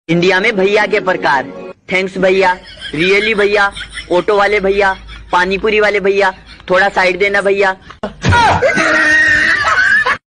India में भैया के प्रकार, थैंक्स भैया, रियली भैया, ऑटो वाले भैया, पानीपुरी वाले भैया, थोड़ा साइड देना भैया।